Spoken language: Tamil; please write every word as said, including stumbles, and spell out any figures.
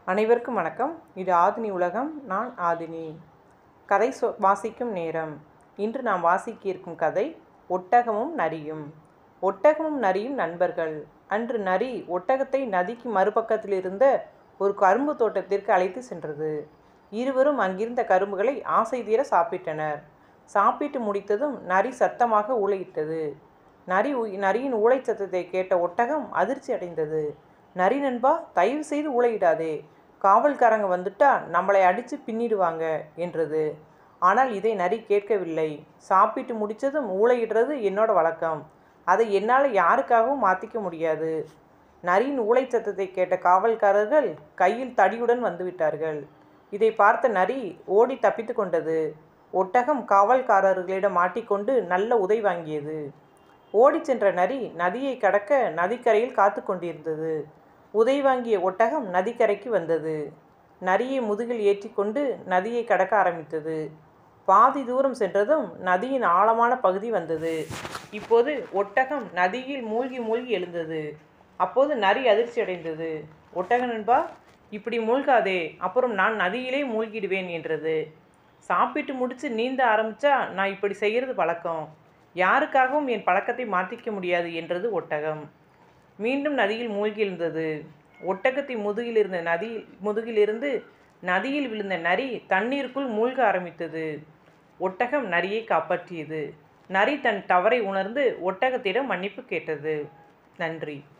அனைவருக்கும் வணக்கம். இது ஆதினி உலகம். நான் ஆதினி. கதை சொ வாசிக்கும் நேரம். இன்று நாம் வாசிக்க இருக்கும் கதை ஒட்டகமும் நரியும். ஒட்டகமும் நரியும் நண்பர்கள். அன்று நரி ஒட்டகத்தை நதிக்கு மறுபக்கத்தில் இருந்த ஒரு கரும்பு தோட்டத்திற்கு அழைத்து சென்றது. இருவரும் அங்கிருந்த கரும்புகளை ஆசை தீர சாப்பிட்டனர். சாப்பிட்டு முடித்ததும் நரி சத்தமாக ஊளையிட்டது. நரி நரியின் ஊளை சத்தத்தை கேட்ட ஒட்டகம் அதிர்ச்சி அடைந்தது. நரி நண்பா, தயவு செய்து ஊளையிடாதே, காவல்காரங்க வந்துட்டா நம்மளை அடித்து பின்னிடுவாங்க என்றது. ஆனால் இதை நரி கேட்கவில்லை. சாப்பிட்டு முடித்ததும் ஊளையிடுறது என்னோட வழக்கம், அதை என்னால் யாருக்காகவும் மாற்றிக்க முடியாது. நரியின் ஊளை சத்தத்தை கேட்ட காவல்காரர்கள் கையில் தடியுடன் வந்துவிட்டார்கள். இதை பார்த்த நரி ஓடி தப்பித்து கொண்டது. ஒட்டகம் காவல்காரர்களிடம் மாட்டிக்கொண்டு நல்ல உதை வாங்கியது. ஓடி சென்ற நரி நதியை கடக்க நதிக்கரையில் காத்து கொண்டிருந்தது. உதை வாங்கிய ஒட்டகம் நதிக்கரைக்கு வந்தது. நரியை முதுகில் ஏற்றி கொண்டு நதியை கடக்க ஆரம்பித்தது. பாதி தூரம் சென்றதும் நதியின் ஆழமான பகுதி வந்தது. இப்போது ஒட்டகம் நதியில் மூழ்கி மூழ்கி எழுந்தது. அப்போது நரி அதிர்ச்சி அடைந்தது. ஒட்டக நண்பா, இப்படி மூழ்காதே, அப்புறம் நான் நதியிலே மூழ்கிடுவேன் என்றது. சாப்பிட்டு முடிச்சு நீந்த ஆரம்பிச்சா நான் இப்படி செய்கிறது பழக்கம், யாருக்காகவும் என் பழக்கத்தை மாற்றிக்க முடியாது என்றது ஒட்டகம். மீண்டும் நதியில் மூழ்கி எழுந்தது. ஒட்டகத்தின் முதுகில் இருந்த நதி முதுகிலிருந்து நதியில் விழுந்த நரி தண்ணீருக்குள் மூழ்க ஆரம்பித்தது. ஒட்டகம் நரியை காப்பாற்றியது. நரி தன் தவறை உணர்ந்து ஒட்டகத்திடம் மன்னிப்பு கேட்டது. நன்றி.